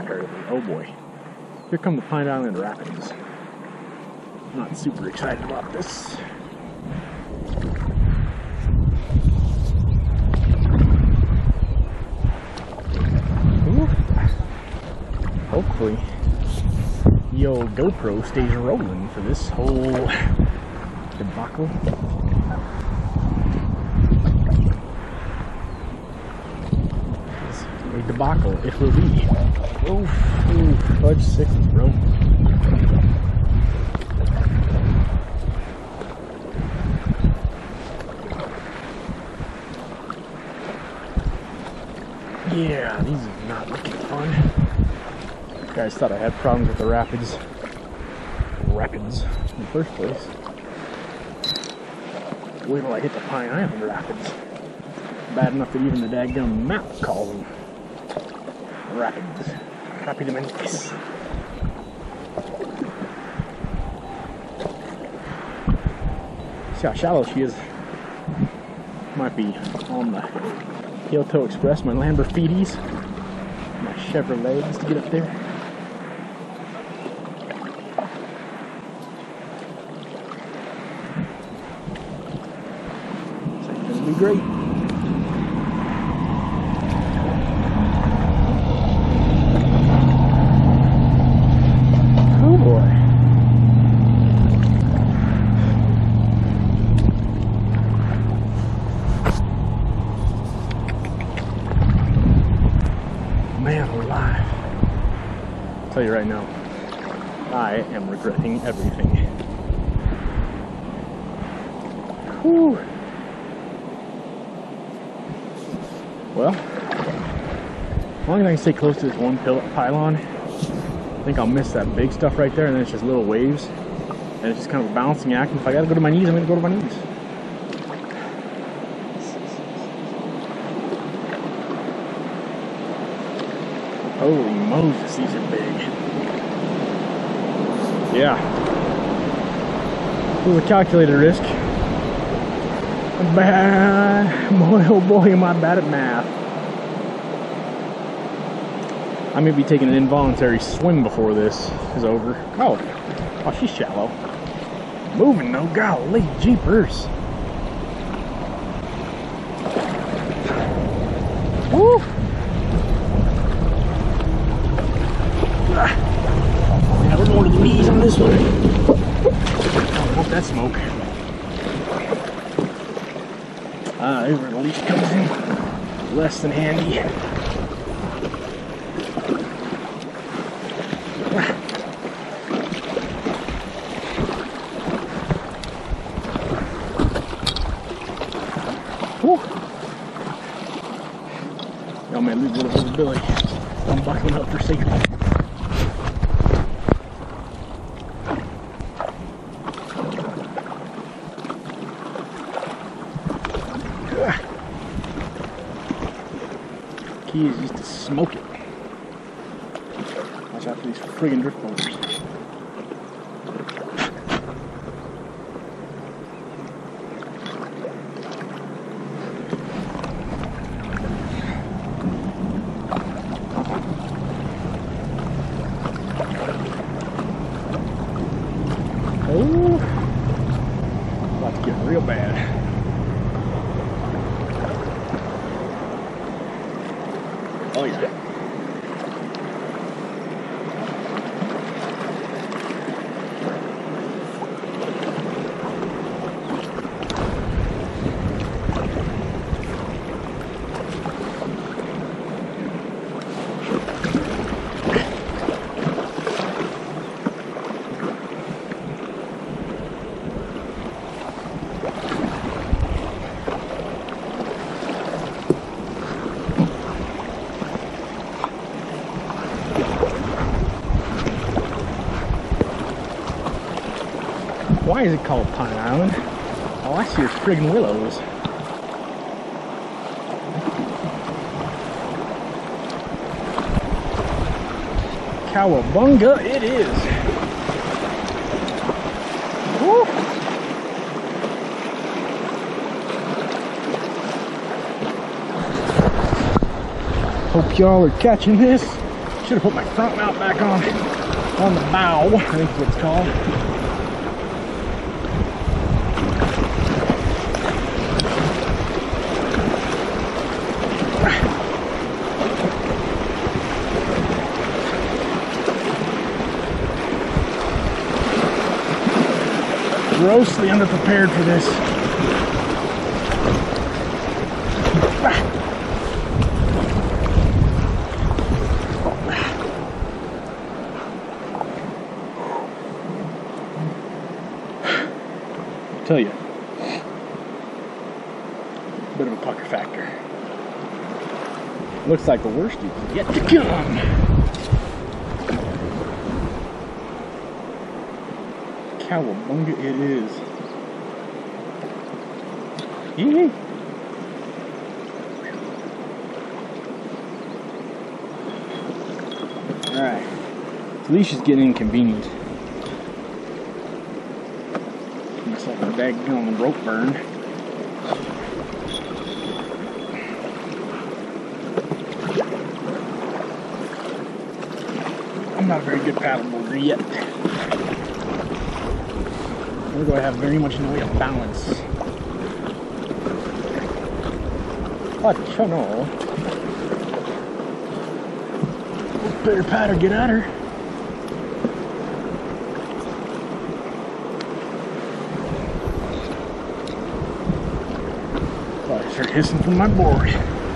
comparatively. Oh boy. Here come the Pine Island Rapids. Not super excited about this. Ooh. Hopefully, the old GoPro stays rolling for this whole debacle. A debacle it will be. Ooh, fudge sickles, bro. Yeah, these are not looking fun. You guys thought I had problems with the rapids in the first place. Wait till I hit the Pine Island Rapids. Bad enough that even the daggum map calls them rapids. Rapidamente. See how shallow she is. Might be on the Kyoto Express, my Lamborghinis, my Chevrolets to get up there. It's gonna be great. Oh boy. Man alive. I'll tell you right now, I am regretting everything. Whew. Well, as long as I can stay close to this one pylon, I think I'll miss that big stuff right there, and then it's just little waves, and it's just kind of a balancing act, and if I gotta go to my knees, I'm gonna go to my knees. Holy Moses, these are big. Yeah. It was a calculated risk. Boy, oh boy, am I bad at math. I may be taking an involuntary swim before this is over. Oh, she's shallow. Moving though, golly jeepers. Woo! Yeah, we're going to the knees on this one. I want that smoke. There's where the leash comes in. Less than handy. Whew. Y'all may lose a little visibility. I'm buckling up for safety. Key is just to smoke it. Watch out for these friggin' drift boulders. Oh, about to get real bad. Oh yeah. Why is it called Pine Island? All I see is friggin' willows. Cowabunga it is! Woo! Hope y'all are catching this. Should have put my front mount back on the bow, I think is what it's called. Grossly underprepared for this. I tell you, bit of a pucker factor. Looks like the worst is yet to come. Cowabunga it is. Yee. Alright. This leash is getting inconvenient. Myself a daggone rope burn. I'm not a very good paddleboarder yet. Nor do I have very much in the way of balance. But you know, better patter get at her. Oh, I start hissing from my board.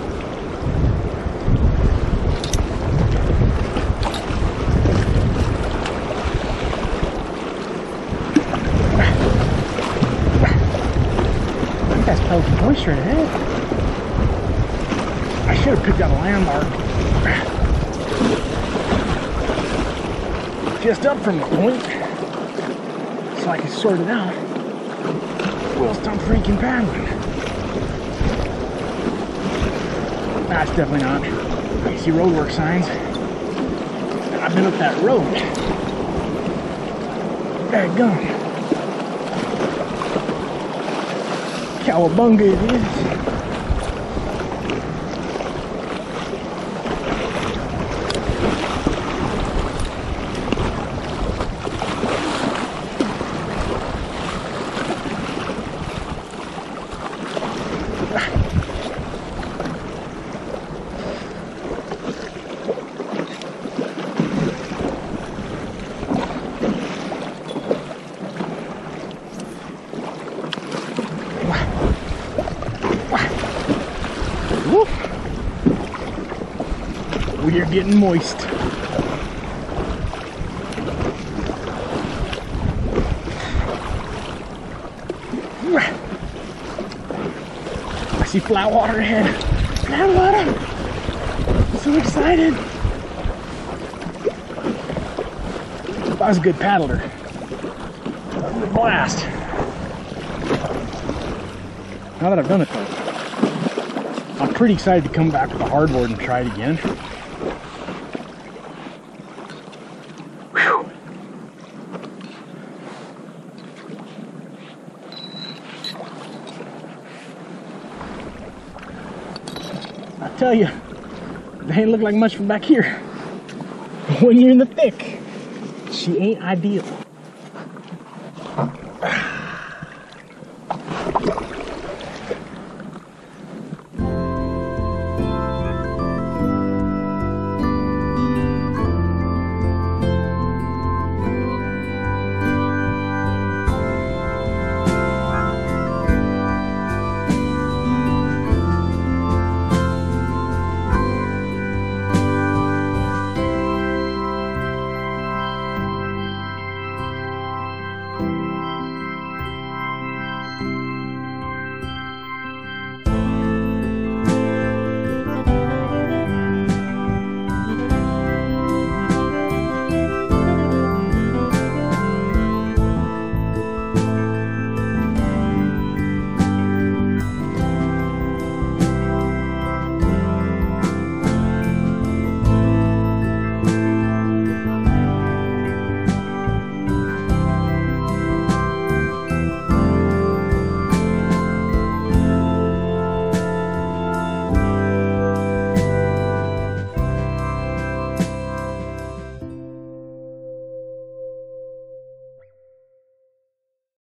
That's probably moisture ahead. I should have picked out a landmark just up from the point so I can sort it out whilst I'm freaking paddling. That's definitely not. You see roadwork signs. And I've been up that road. Daggone. Cowabunga it is. We are getting moist. I see flat water ahead. Flat water! I'm so excited. If I was a good paddler, that would be a blast. Now that I've done it though, I'm pretty excited to come back with a hardboard and try it again. Whew. I tell you, they ain't look like much from back here. But when you're in the thick, she ain't ideal.